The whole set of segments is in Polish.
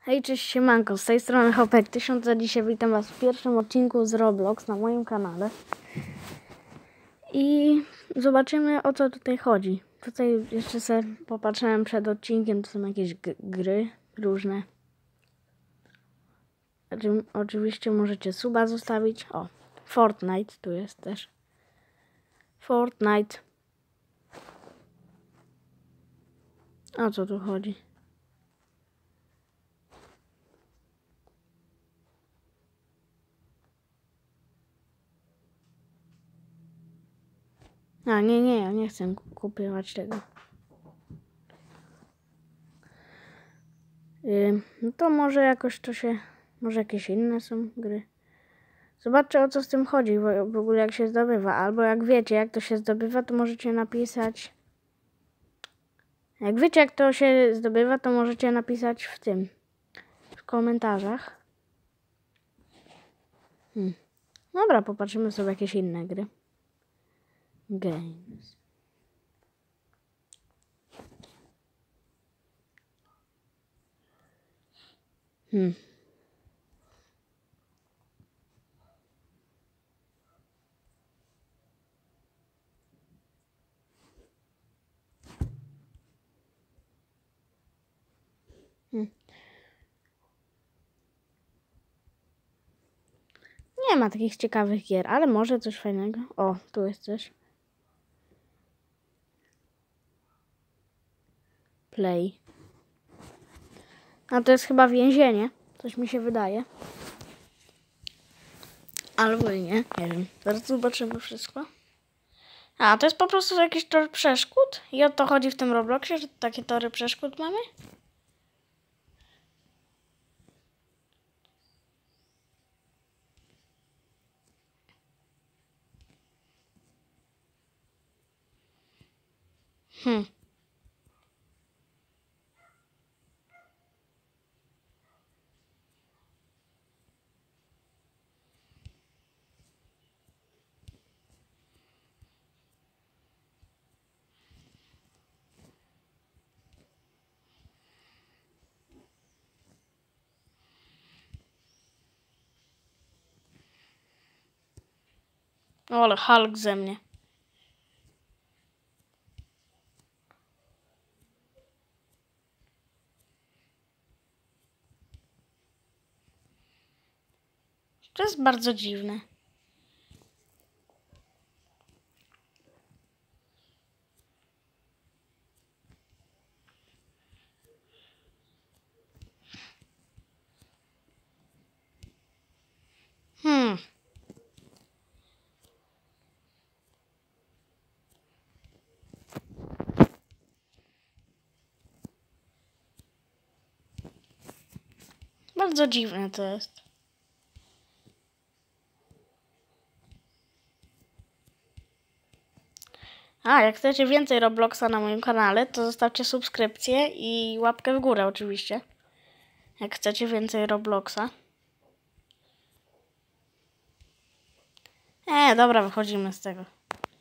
Hej, cześć, siemanko, z tej strony Hopek1000, a dzisiaj witam was w pierwszym odcinku z Roblox na moim kanale. I zobaczymy, o co tutaj chodzi. Tutaj jeszcze sobie popatrzyłem przed odcinkiem, to są jakieś gry różne. Oczywiście możecie suba zostawić. O, Fortnite tu jest też. Fortnite. O co tu chodzi? A, nie, ja nie chcę kupować tego. No to może jakoś to się... Może jakieś inne są gry. Zobaczcie, o co z tym chodzi, w ogóle jak się zdobywa. Albo jak wiecie, jak to się zdobywa, to możecie napisać... Jak wiecie, jak to się zdobywa, to możecie napisać w komentarzach. Dobra, popatrzymy sobie jakieś inne gry. Games. Nie ma takich ciekawych gier, ale może coś fajnego. O, tu jest coś. Play. A to jest chyba więzienie. Coś mi się wydaje. Albo i nie. Nie wiem. Zaraz zobaczymy wszystko. A, to jest po prostu jakiś tor przeszkód? I o to chodzi w tym Robloxie, że takie tory przeszkód mamy? O, ale Hulk ze mnie. To jest bardzo dziwne. Bardzo dziwne to jest. A, jak chcecie więcej Robloxa na moim kanale, to zostawcie subskrypcję i łapkę w górę oczywiście. Jak chcecie więcej Robloxa. Dobra, wychodzimy z tego.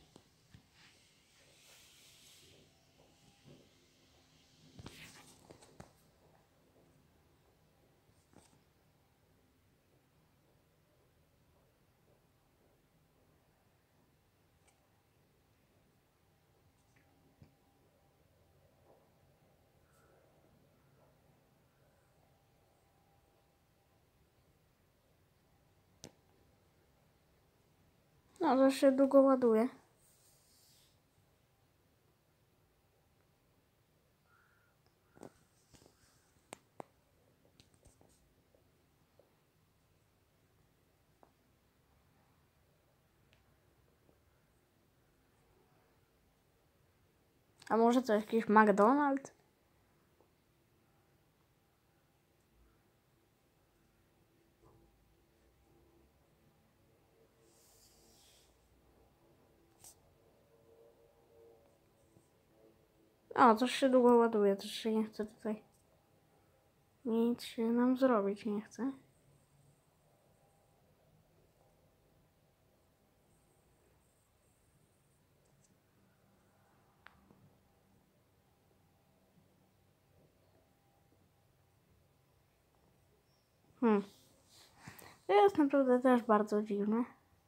No, to się długo ładuje. A może to jakiś McDonald's? O, coś się długo ładuje, coś się nie chce tutaj. Nic się nam zrobić nie chce. To jest naprawdę też bardzo dziwne.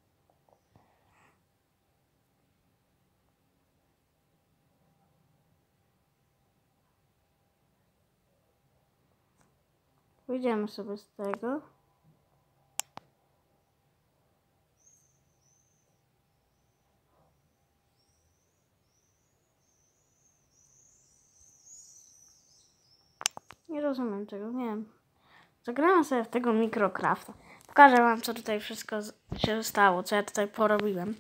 Wyjdziemy sobie z tego. Nie rozumiem tego, nie wiem. Zagrałem sobie w tego Minecrafta. Pokażę wam, co tutaj wszystko się stało, co ja tutaj porobiłem.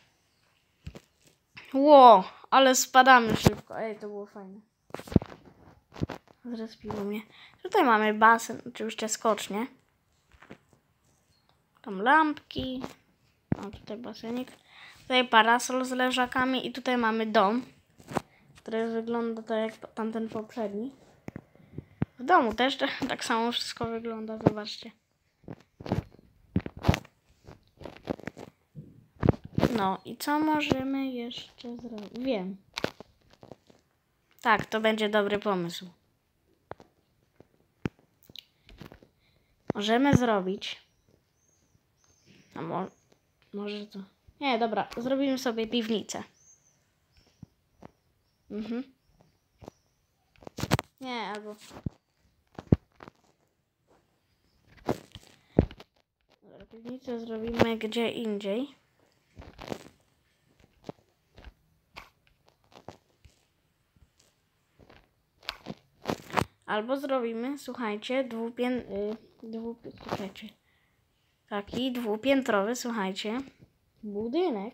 Ło, ale spadamy szybko. Ej, to było fajne. Zrespiło mnie. Tutaj mamy basen, oczywiście skocznie. Tam lampki. O, tutaj basenik. Tutaj parasol z leżakami i tutaj mamy dom, który wygląda tak jak tamten poprzedni. W domu też tak samo wszystko wygląda, zobaczcie. No i co możemy jeszcze zrobić? Wiem. Tak, to będzie dobry pomysł. Możemy zrobić... A może to... Nie, dobra, zrobimy sobie piwnicę. Nie, albo... Dobra, piwnicę zrobimy gdzie indziej. Albo zrobimy, słuchajcie, taki dwupiętrowy, słuchajcie, budynek.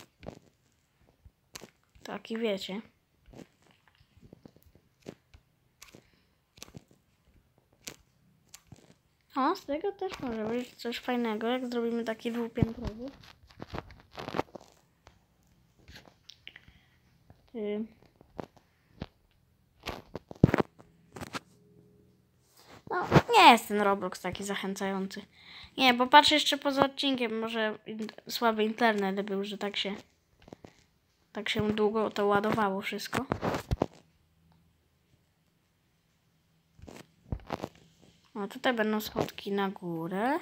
Taki, wiecie. O, z tego też może być coś fajnego, jak zrobimy taki dwupiętrowy. No, nie jest ten Roblox taki zachęcający. Nie, bo patrzę jeszcze poza odcinkiem, może słaby internet był, że tak się długo to ładowało wszystko. O, tutaj będą schodki na górę.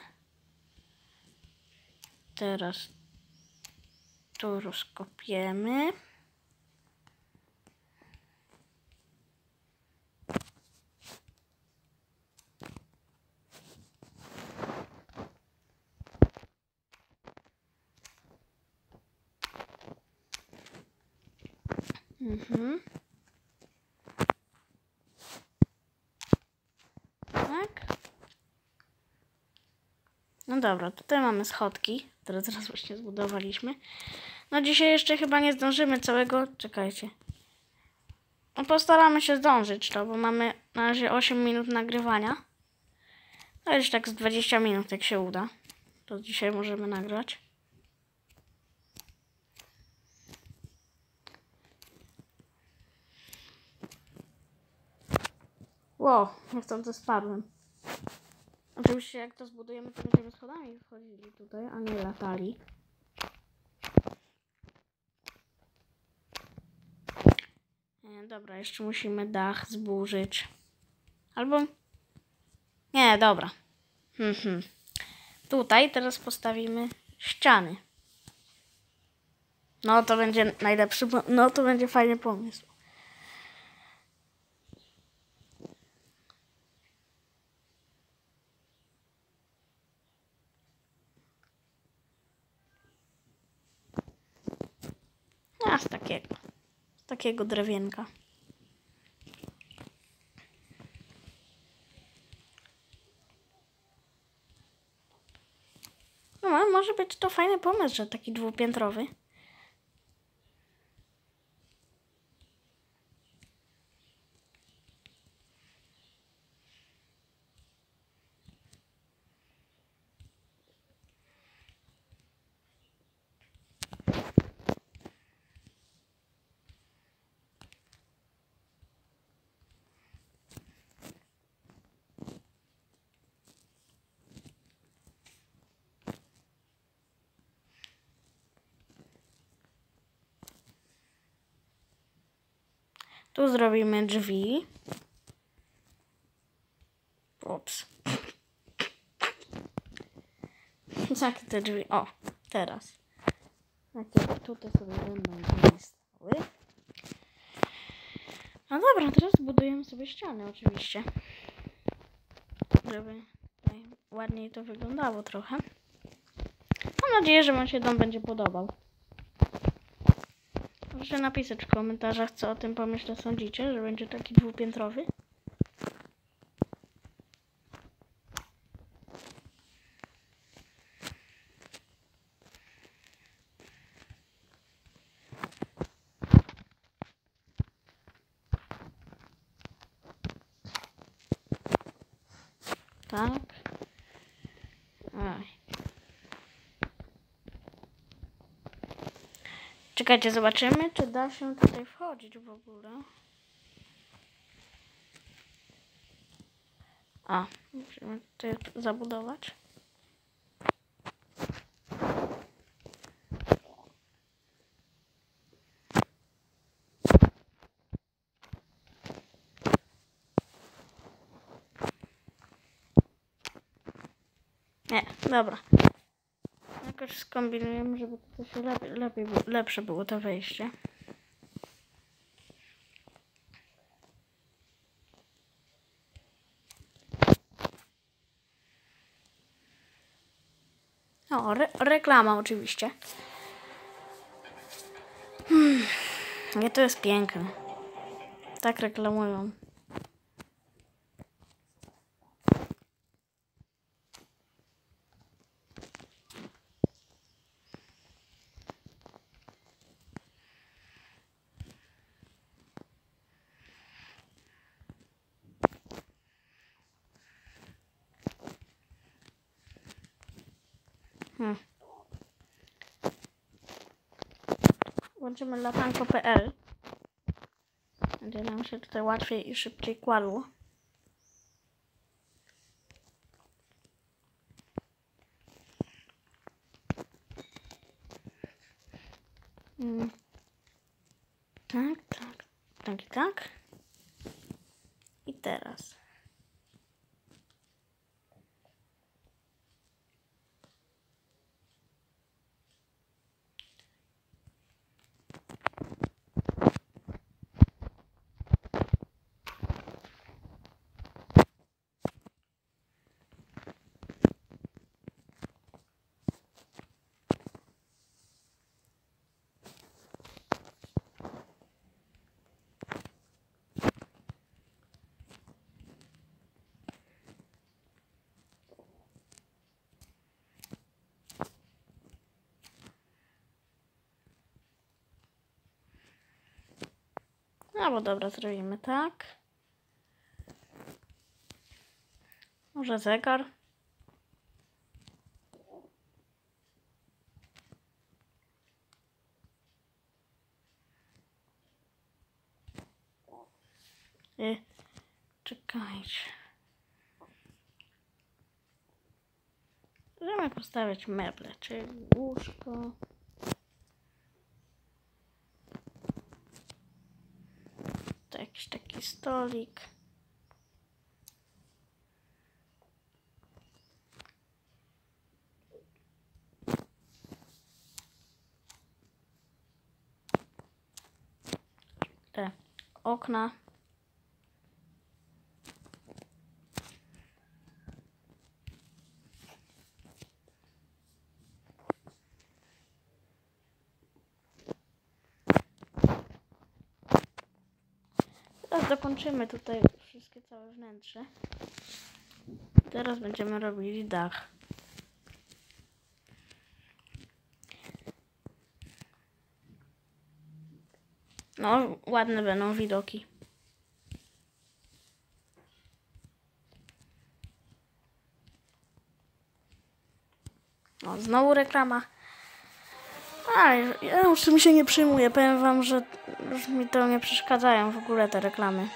Teraz tu rozkopiemy. Tak. No dobra, tutaj mamy schodki, które teraz właśnie zbudowaliśmy. No dzisiaj jeszcze chyba nie zdążymy całego... Czekajcie. No postaramy się zdążyć to, bo mamy na razie 8 minut nagrywania. No już tak z 20 minut, jak się uda. To dzisiaj możemy nagrać. Wow, jak tam to spadłem. Oczywiście jak to zbudujemy, to będziemy schodami wchodzili tutaj, a nie latali. Dobra, jeszcze musimy dach zburzyć. Albo... Nie, dobra. Tutaj teraz postawimy ściany. No to będzie najlepszy, no to będzie fajny pomysł. A z takiego drewienka. No, może być to fajny pomysł, że taki dwupiętrowy. Tu zrobimy drzwi. Ups. Jakie te drzwi? O, teraz. Jakie tutaj sobie będą stały. No dobra, teraz budujemy sobie ściany oczywiście. Żeby tutaj ładniej to wyglądało trochę. Mam nadzieję, że wam się dom będzie podobał. Proszę napisać w komentarzach, co o tym pomyśle sądzicie, że będzie taki dwupiętrowy. Tak. Oj. Czekajcie, zobaczymy, czy da się tutaj wchodzić w ogóle. A, musimy tutaj zabudować. Nie, dobra. Jakoś skombinujemy, żeby to się lepsze było to wejście. O, reklama oczywiście. Nie, to jest piękne. Tak reklamują. Włączymy latanko.pl. Będzie nam się tutaj łatwiej i szybciej kładło. Tak. I teraz. No bo dobra, zrobimy tak. Może zegar. Czekajcie. Możemy postawić meble, czyli łóżko. To jakiś taki stolik. Te okna. Teraz dokończymy tutaj wszystkie całe wnętrze. Teraz będziemy robili dach. No, ładne będą widoki. No, znowu reklama. Ale ja już tym się nie przyjmuję. Powiem wam, że już mi to nie przeszkadzają w ogóle te reklamy.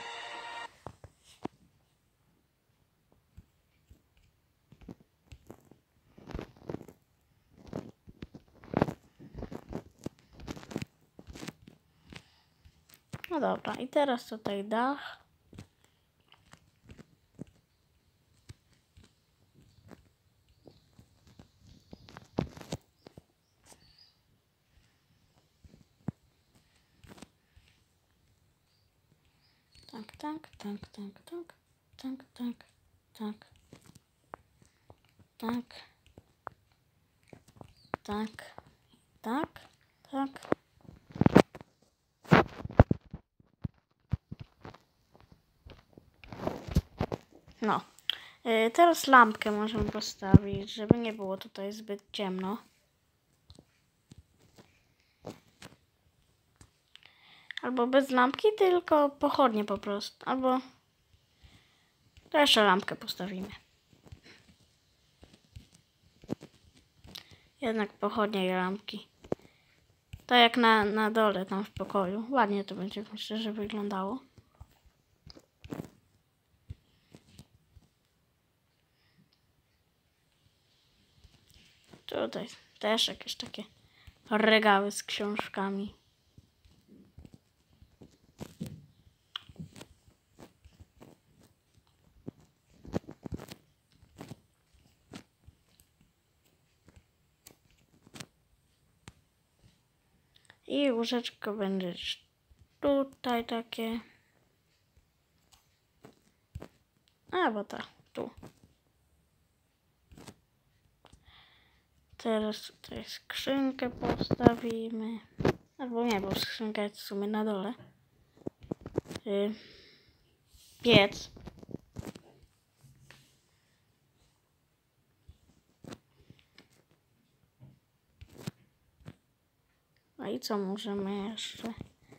No dobra, i teraz tutaj dach. tak, tak, tak, tak, tak, tak, tak, tak, tak, tak, tak. No. Teraz lampkę możemy postawić, żeby nie było tutaj zbyt ciemno. Albo bez lampki, tylko pochodnie po prostu. Albo to jeszcze lampkę postawimy. Jednak pochodnie i lampki. Tak jak na dole, tam w pokoju. Ładnie to będzie, myślę, że wyglądało. Tutaj też jakieś takie regały z książkami. I łóżeczko będzie tutaj takie. Bo tak, tu. Teraz tutaj skrzynkę postawimy. Albo nie, bo skrzynka jest w sumie na dole. Piec. No i co możemy jeszcze?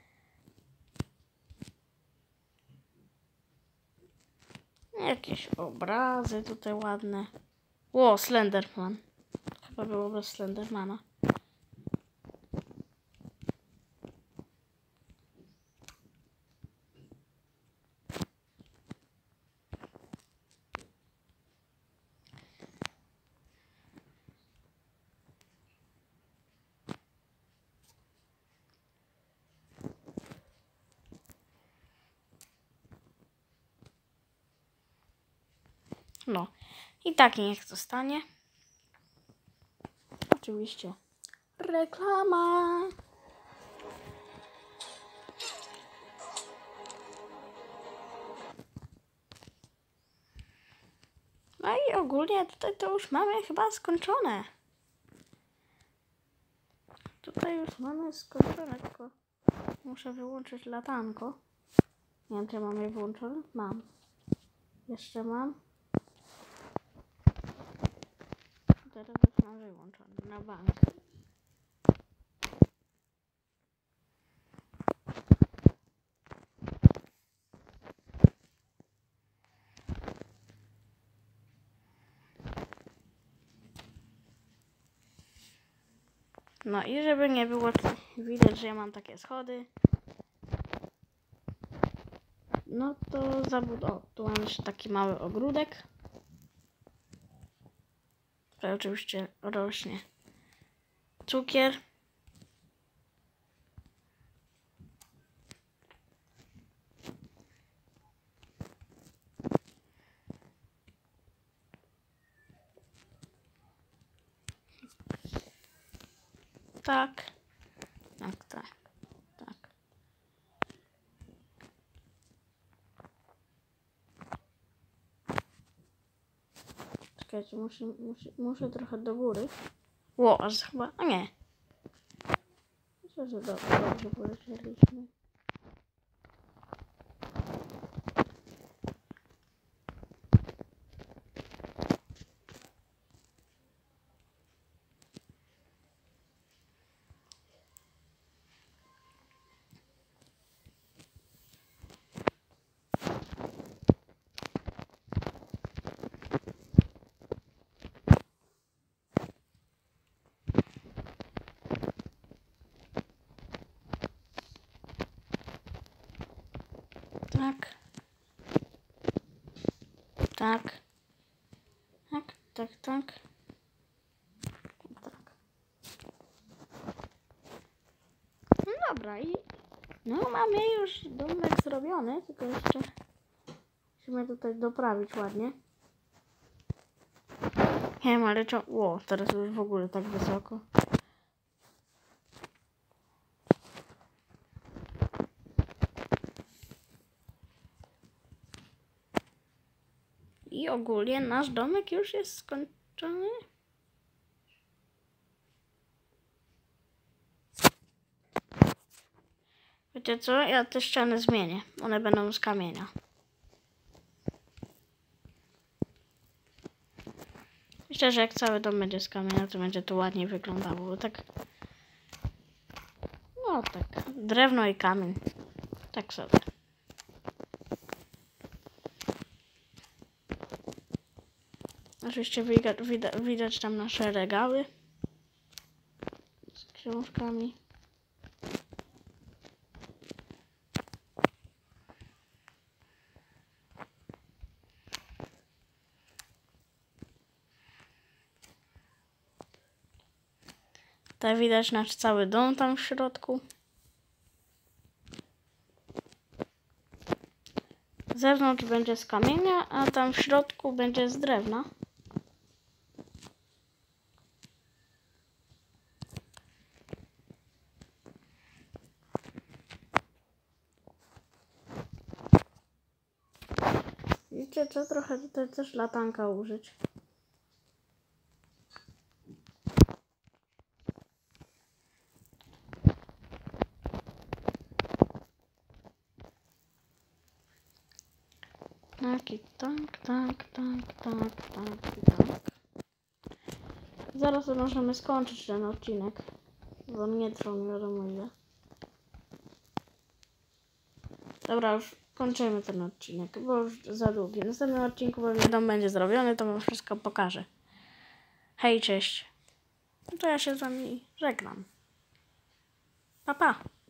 Jakieś obrazy tutaj ładne. O, Slenderman. Chyba było bez Slendermana. No. I tak niech zostanie. Oczywiście. Reklama. No i ogólnie tutaj to już mamy chyba skończone. Tutaj już mamy skończone, tylko muszę wyłączyć latanko. Nie wiem, czy mam je włączone. Mam. Jeszcze mam. Teraz już mam wyłączone na bank. No i żeby nie było widać, że ja mam takie schody. No to tu mam jeszcze taki mały ogródek. Tutaj oczywiście rośnie cukier. Tak. Tak, tak, tak. Czekajcie, muszę trochę do góry. Aż chyba, a nie. Myślę, że dobrze polecieliśmy. Tak. Tak. Tak, tak, tak. Tak. No dobra i mamy już domek zrobiony, tylko jeszcze musimy tutaj doprawić ładnie. Nie wiem, ale teraz już w ogóle tak wysoko. I ogólnie nasz domek już jest skończony. Wiecie co? Ja te ściany zmienię. One będą z kamienia. Myślę, że jak cały dom będzie z kamienia, to będzie to ładniej wyglądało, bo tak... No tak, drewno i kamień. Tak sobie. Oczywiście widać tam nasze regały z książkami. Tutaj widać nasz cały dom tam w środku. Z zewnątrz będzie z kamienia, a tam w środku będzie z drewna. Widzicie co? Trochę tutaj też latanka użyć. Tak. Zaraz możemy skończyć ten odcinek, bo on nie trwał nie wiadomo ile. Dobra, już kończymy ten odcinek, bo już za długi. W następnym odcinku, bo dom będzie zrobiony, to wam wszystko pokażę. Hej, cześć. No to ja się z wami żegnam. Pa, pa.